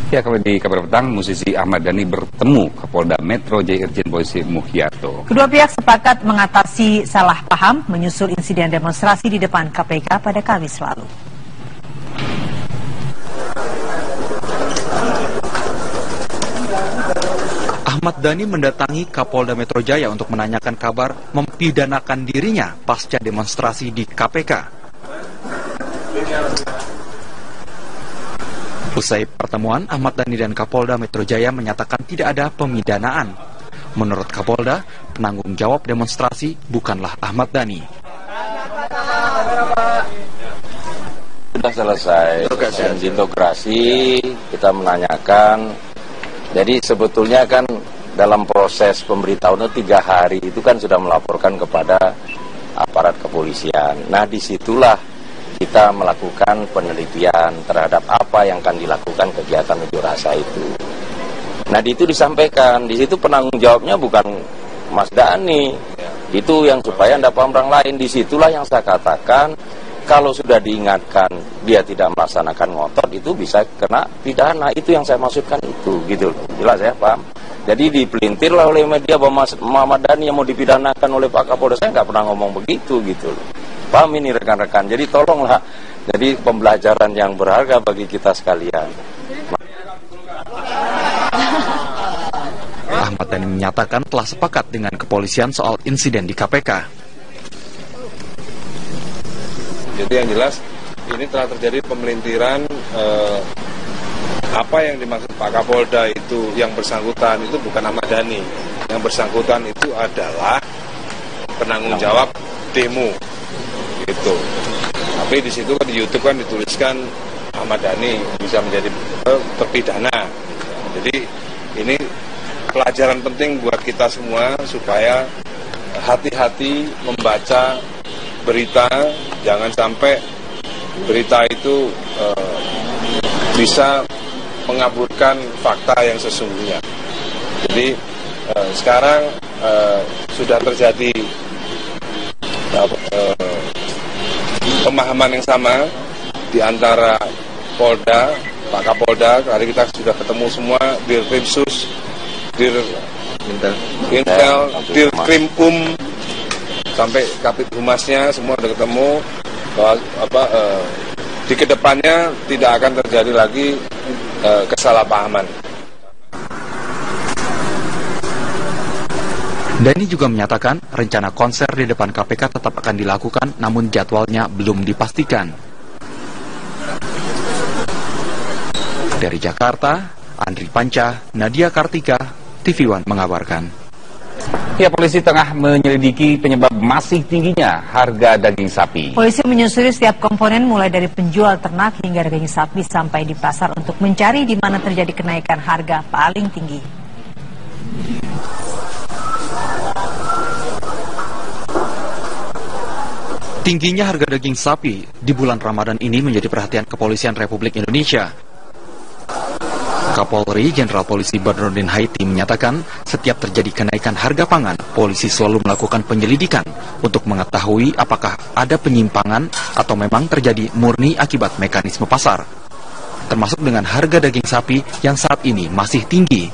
Ya, kembali di kabar petang, musisi Ahmad Dhani bertemu Kapolda Metro Jaya Irjen Polisi Muhyiarto. Kedua pihak sepakat mengatasi salah paham menyusul insiden demonstrasi di depan KPK pada Kamis lalu. Ahmad Dhani mendatangi Kapolda Metro Jaya untuk menanyakan kabar mempidanakan dirinya pasca demonstrasi di KPK. Usai pertemuan, Ahmad Dhani dan Kapolda Metro Jaya menyatakan tidak ada pemidanaan. Menurut Kapolda, penanggung jawab demonstrasi bukanlah Ahmad Dhani. Sudah selesai integrasi, kita menanyakan. Jadi sebetulnya kan dalam proses pemberitahuan 3 hari itu kan sudah melaporkan kepada aparat kepolisian. Nah, disitulah kita melakukan penelitian terhadap apa yang akan dilakukan kegiatan unjuk rasa itu. Nah, itu disampaikan, di situ penanggung jawabnya bukan Mas Dhani. Itu yang supaya tidak paham orang lain. Disitulah yang saya katakan, kalau sudah diingatkan dia tidak melaksanakan ngotot, itu bisa kena pidana. Itu yang saya maksudkan itu, gitu. Jelas ya, paham? Jadi dipelintirlah oleh media bahwa Ahmad Dhani yang mau dipidanakan oleh Pak Kapolda. Saya nggak pernah ngomong begitu, gitu. Paham ini rekan-rekan, jadi tolonglah, jadi pembelajaran yang berharga bagi kita sekalian. Ahmad Dhani menyatakan telah sepakat dengan kepolisian soal insiden di KPK. Jadi yang jelas, ini telah terjadi pemelintiran, apa yang dimaksud Pak Kapolda itu, yang bersangkutan itu bukan Ahmad Dhani. Yang bersangkutan itu adalah penanggung jawab demo. Itu. Tapi di situ kan di YouTube kan dituliskan Ahmad Dhani bisa menjadi terpidana. Jadi ini pelajaran penting buat kita semua supaya hati-hati membaca berita, jangan sampai berita itu bisa mengaburkan fakta yang sesungguhnya. Jadi sekarang sudah terjadi pemahaman yang sama di antara Polda, Pak Kapolda. Hari kita sudah ketemu semua, Dirkrimsus, Intel, Dirkrimum, sampai Kapit Humasnya semua sudah ketemu bahwa di kedepannya tidak akan terjadi lagi kesalahpahaman. Dhani juga menyatakan rencana konser di depan KPK tetap akan dilakukan, namun jadwalnya belum dipastikan. Dari Jakarta, Andri Panca, Nadia Kartika, TV One mengabarkan. Ya, polisi tengah menyelidiki penyebab masih tingginya harga daging sapi. Polisi menyusuri setiap komponen mulai dari penjual ternak hingga daging sapi sampai di pasar untuk mencari di mana terjadi kenaikan harga paling tinggi. Tingginya harga daging sapi di bulan Ramadan ini menjadi perhatian Kepolisian Republik Indonesia. Kapolri Jenderal Polisi Badrodin Haiti menyatakan setiap terjadi kenaikan harga pangan, polisi selalu melakukan penyelidikan untuk mengetahui apakah ada penyimpangan atau memang terjadi murni akibat mekanisme pasar, termasuk dengan harga daging sapi yang saat ini masih tinggi.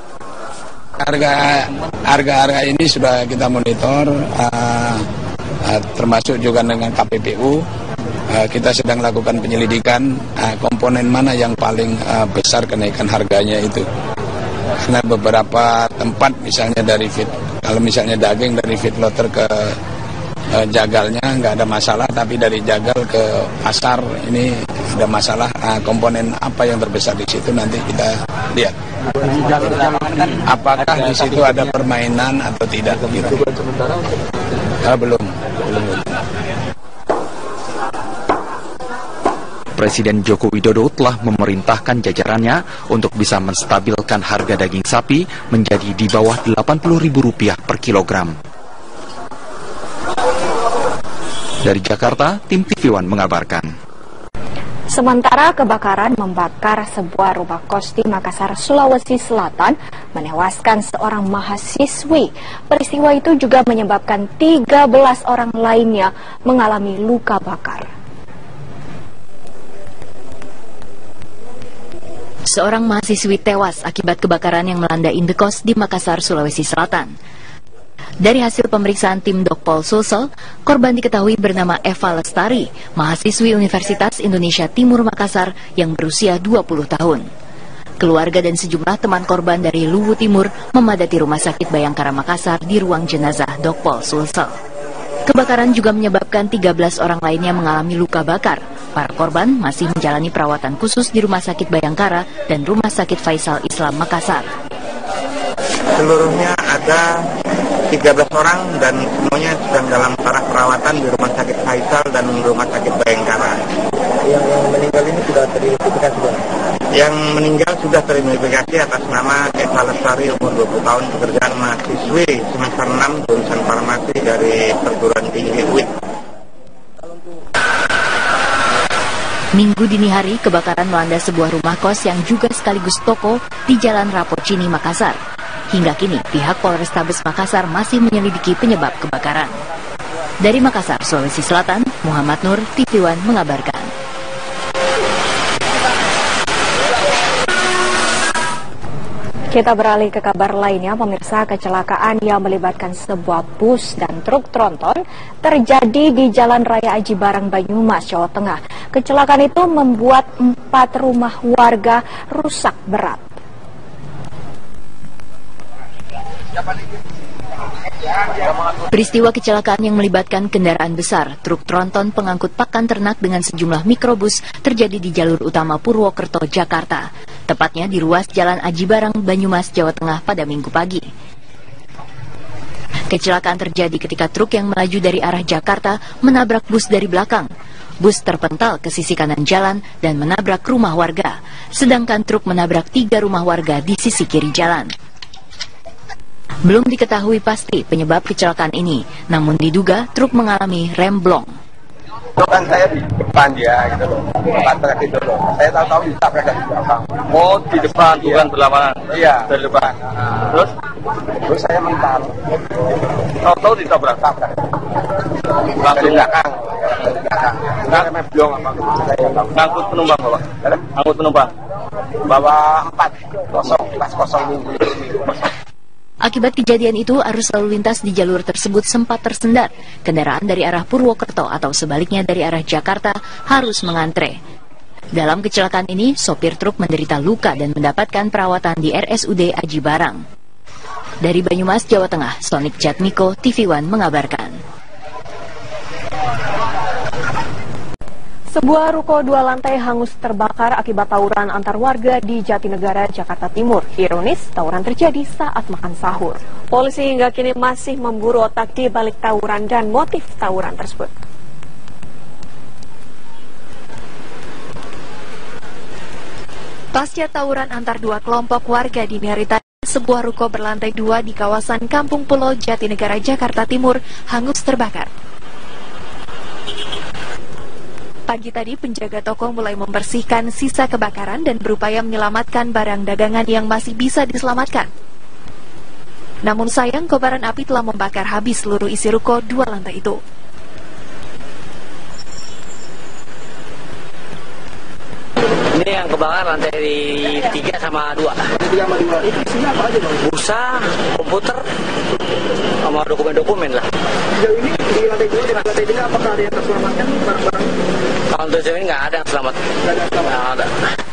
Harga ini sudah kita monitor, termasuk juga dengan KPPU. Kita sedang lakukan penyelidikan komponen mana yang paling besar kenaikan harganya itu. Karena beberapa tempat misalnya dari kalau misalnya daging dari feedlotter ke jagalnya nggak ada masalah, tapi dari jagal ke pasar ini ada masalah. Komponen apa yang terbesar di situ nanti kita lihat. Apakah di situ ada permainan atau tidak? Gitu. Belum. Presiden Joko Widodo telah memerintahkan jajarannya untuk bisa menstabilkan harga daging sapi menjadi di bawah Rp80.000 per kilogram. Dari Jakarta, tim TV One mengabarkan. Sementara kebakaran membakar sebuah rumah kos di Makassar, Sulawesi Selatan, menewaskan seorang mahasiswi. Peristiwa itu juga menyebabkan 13 orang lainnya mengalami luka bakar. Seorang mahasiswi tewas akibat kebakaran yang melanda indekos di Makassar, Sulawesi Selatan. Dari hasil pemeriksaan tim Dokpol Sulsel, korban diketahui bernama Eva Lestari, mahasiswi Universitas Indonesia Timur Makassar yang berusia 20 tahun. Keluarga dan sejumlah teman korban dari Luwu Timur memadati Rumah Sakit Bayangkara Makassar di ruang jenazah Dokpol Sulsel. Kebakaran juga menyebabkan 13 orang lainnya mengalami luka bakar. Para korban masih menjalani perawatan khusus di Rumah Sakit Bayangkara dan Rumah Sakit Faisal Islam Makassar. Seluruhnya ada 13 orang dan semuanya sedang dalam taraf perawatan di Rumah Sakit Faisal dan Rumah Sakit Bayangkara. Yang meninggal ini sudah teridentifikasi, Bang? Yang meninggal sudah teridentifikasi atas nama Eva Lestari, umur 20 tahun, pekerjaan mahasiswi semester 6 jurusan farmasi dari perguruan tinggi UIN. Minggu dini hari, kebakaran melanda sebuah rumah kos yang juga sekaligus toko di Jalan Rapocini, Makassar. Hingga kini, pihak Polrestabes Makassar masih menyelidiki penyebab kebakaran. Dari Makassar, Sulawesi Selatan, Muhammad Nur, TV One mengabarkan. Kita beralih ke kabar lainnya, pemirsa. Kecelakaan yang melibatkan sebuah bus dan truk tronton terjadi di Jalan Raya Aji Barang, Banyumas, Jawa Tengah. Kecelakaan itu membuat 4 rumah warga rusak berat. Peristiwa kecelakaan yang melibatkan kendaraan besar, truk tronton pengangkut pakan ternak dengan sejumlah mikrobus terjadi di jalur utama Purwokerto, Jakarta. Tepatnya di ruas Jalan Aji Barang, Banyumas, Jawa Tengah pada Minggu pagi. Kecelakaan terjadi ketika truk yang melaju dari arah Jakarta menabrak bus dari belakang. Bus terpental ke sisi kanan jalan dan menabrak rumah warga, sedangkan truk menabrak 3 rumah warga di sisi kiri jalan. Belum diketahui pasti penyebab kecelakaan ini, namun diduga truk mengalami remblong. Kan saya di depan dia gitu loh, depan gitu loh. Saya tahu ditabrak dari belakang. Oh, di depan, bukan berlawanan. Iya, dari depan. Terus saya mental. Tahu ditabrak. Dari belakang. Nggak remblong apa? Ngangkut penumpang, Bapak. Ngangkut penumpang. Bawa 4 minggu. Akibat kejadian itu, arus lalu lintas di jalur tersebut sempat tersendat. Kendaraan dari arah Purwokerto atau sebaliknya dari arah Jakarta harus mengantre. Dalam kecelakaan ini, sopir truk menderita luka dan mendapatkan perawatan di RSUD Aji Barang. Dari Banyumas, Jawa Tengah, Sonik Jatmiko, TV One mengabarkan. Sebuah ruko 2 lantai hangus terbakar akibat tawuran antar warga di Jatinegara, Jakarta Timur. Ironis, tawuran terjadi saat makan sahur. Polisi hingga kini masih memburu otak di balik tawuran dan motif tawuran tersebut. Pasca tawuran antar 2 kelompok warga di hari tadi, sebuah ruko berlantai 2 di kawasan Kampung Pulo, Jatinegara, Jakarta Timur hangus terbakar. Pagi tadi, penjaga toko mulai membersihkan sisa kebakaran dan berupaya menyelamatkan barang dagangan yang masih bisa diselamatkan. Namun sayang, kobaran api telah membakar habis seluruh isi ruko 2 lantai itu. Ini yang kebakar lantai 3 sama 2. Itu isinya apa aja, Bang? Bursa, komputer, sama dokumen-dokumen lah. Sejauh ini di lantai 2 dan lantai 3 apakah ada yang terselamatkan barang-barang? Kalau sejauh ini nggak ada yang selamat. Nggak ada.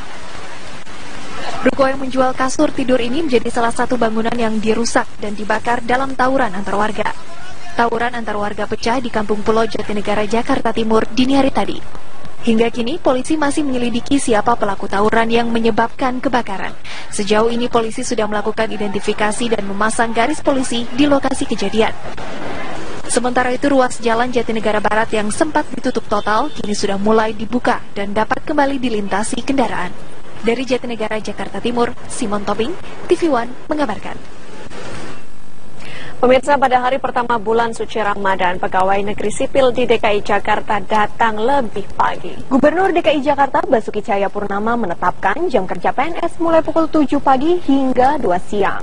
Ruko yang menjual kasur tidur ini menjadi salah satu bangunan yang dirusak dan dibakar dalam tawuran antar warga. Tawuran antar warga pecah di Kampung Pulo, Jatinegara, Jakarta Timur dini hari tadi. Hingga kini, polisi masih menyelidiki siapa pelaku tawuran yang menyebabkan kebakaran. Sejauh ini, polisi sudah melakukan identifikasi dan memasang garis polisi di lokasi kejadian. Sementara itu, ruas jalan Jatinegara Barat yang sempat ditutup total, kini sudah mulai dibuka dan dapat kembali dilintasi kendaraan. Dari Jatinegara, Jakarta Timur, Simon Tobing, TV One mengabarkan. Pemirsa, pada hari pertama bulan suci Ramadan, pegawai negeri sipil di DKI Jakarta datang lebih pagi. Gubernur DKI Jakarta Basuki Cahayapurnama menetapkan jam kerja PNS mulai pukul 7 pagi hingga 2 siang.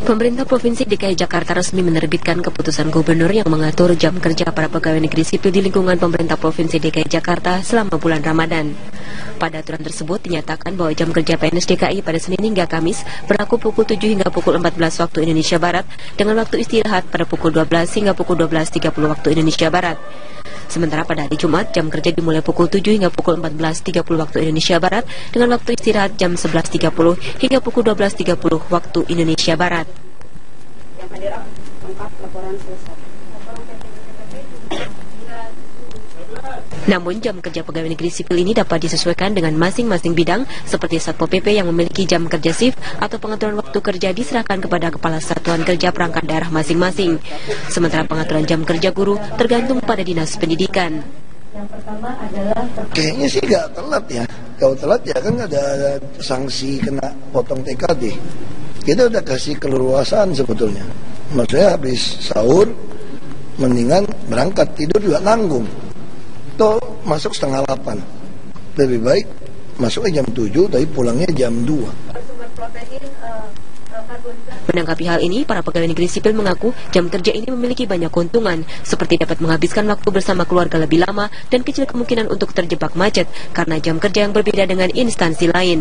Pemerintah Provinsi DKI Jakarta resmi menerbitkan keputusan gubernur yang mengatur jam kerja para pegawai negeri sipil di lingkungan pemerintah Provinsi DKI Jakarta selama bulan Ramadan. Pada aturan tersebut dinyatakan bahwa jam kerja PNS DKI pada Senin hingga Kamis berlaku pukul 7 hingga pukul 14 waktu Indonesia Barat dengan waktu istirahat pada pukul 12 hingga pukul 12.30 waktu Indonesia Barat. Sementara pada hari Jumat, jam kerja dimulai pukul 7 hingga pukul 14.30 waktu Indonesia Barat dengan waktu istirahat jam 11.30 hingga pukul 12.30 waktu Indonesia Barat. Namun jam kerja pegawai negeri sipil ini dapat disesuaikan dengan masing-masing bidang seperti Satpol PP yang memiliki jam kerja shift atau pengaturan waktu kerja diserahkan kepada Kepala Satuan Kerja Perangkat Daerah masing-masing. Sementara pengaturan jam kerja guru tergantung pada Dinas Pendidikan. Yang pertama adalah kayaknya sih nggak telat ya. Kalau telat ya kan ada sanksi kena potong TKD. Kita udah kasih keleluasaan sebetulnya. Maksudnya habis sahur mendingan berangkat, tidur juga nanggung. Toh masuk 7:30. Lebih baik masuknya jam 7 tapi pulangnya jam 2. Menanggapi hal ini, para pegawai negeri sipil mengaku jam kerja ini memiliki banyak keuntungan, seperti dapat menghabiskan waktu bersama keluarga lebih lama dan kecil kemungkinan untuk terjebak macet karena jam kerja yang berbeda dengan instansi lain.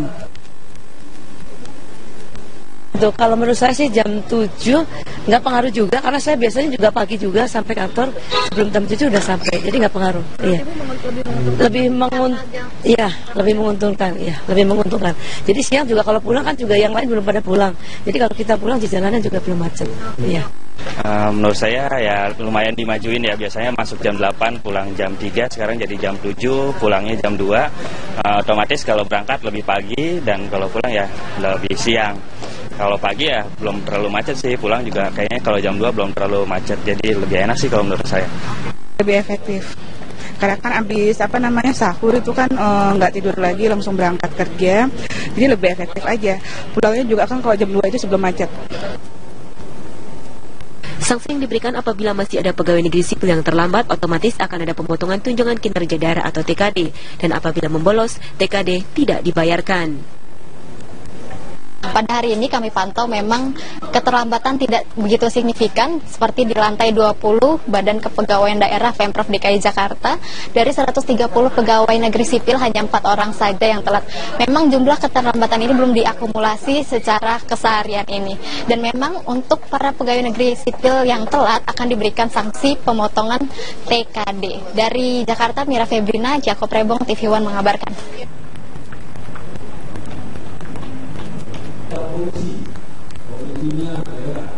Kalau menurut saya sih jam 7 nggak pengaruh juga, karena saya biasanya juga pagi juga sampai kantor sebelum jam 7 udah sampai, jadi nggak pengaruh. Iya. Lebih menguntungkan, ya, lebih menguntungkan. Jadi siang juga kalau pulang kan juga yang lain belum pada pulang. Jadi kalau kita pulang di jalanan juga belum macet. Iya. Menurut saya ya lumayan dimajuin ya, biasanya masuk jam 8 pulang jam 3, sekarang jadi jam 7 pulangnya jam 2. Otomatis kalau berangkat lebih pagi dan kalau pulang ya lebih siang. Kalau pagi ya belum terlalu macet sih, pulang juga kayaknya kalau jam 2 belum terlalu macet, jadi lebih enak sih kalau menurut saya. Lebih efektif. Karena kan abis sahur itu kan nggak tidur lagi, langsung berangkat kerja, jadi lebih efektif aja. Pulangnya juga kan kalau jam 2 itu sebelum macet. Sanksi yang diberikan apabila masih ada pegawai negeri sipil yang terlambat, otomatis akan ada pemotongan tunjangan kinerja daerah atau TKD, dan apabila membolos, TKD tidak dibayarkan. Pada hari ini kami pantau memang keterlambatan tidak begitu signifikan, seperti di lantai 20 Badan Kepegawaian Daerah Pemprov DKI Jakarta, dari 130 pegawai negeri sipil hanya 4 orang saja yang telat. Memang jumlah keterlambatan ini belum diakumulasi secara keseharian ini. Dan memang untuk para pegawai negeri sipil yang telat akan diberikan sanksi pemotongan TKD. Dari Jakarta, Mira Febrina, Jakob Rebong, TV One mengabarkan. Polisi, polisinya